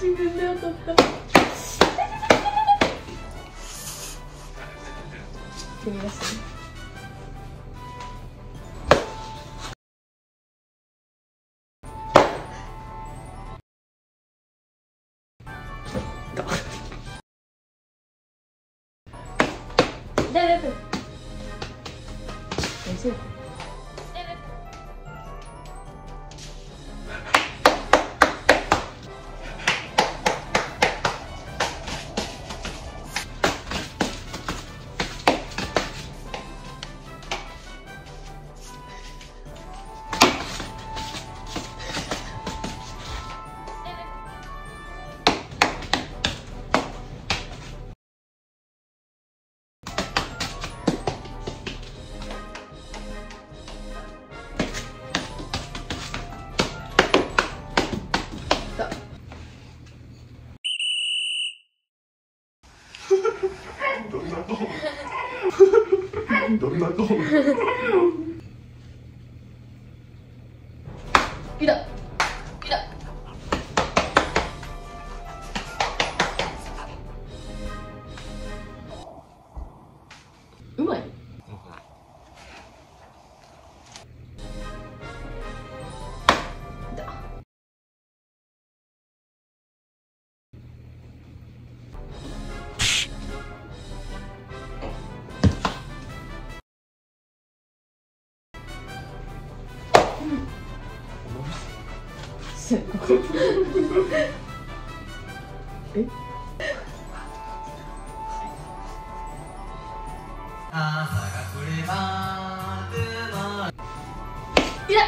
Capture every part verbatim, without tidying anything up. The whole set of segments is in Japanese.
自分で当たった。手に出して。大丈夫。大丈夫。 どんな顔どんな顔いたいた。うまい。え？朝が来ればいや。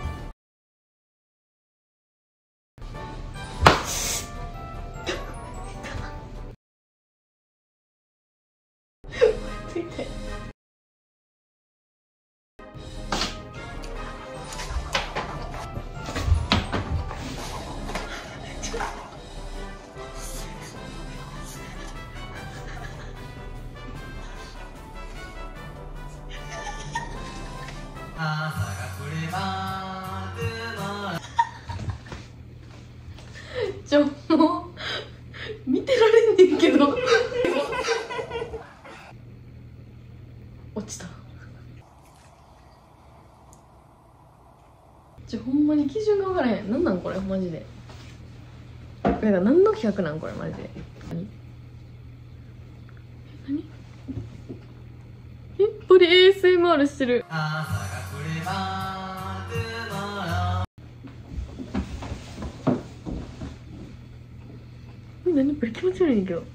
ついて。朝が来ればちょ、もう見てられんねんけど落ちた。ちょ、ほんまに基準が分からへん。なんなんこれマジで。なんか何の企画なんこれマジで。何？え、何？え、これ エーエスエムアール してる。え、何これ気持ち悪いねんけど。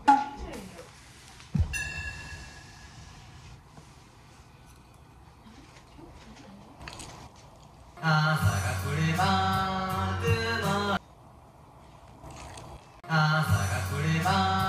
朝が来れば朝が来れば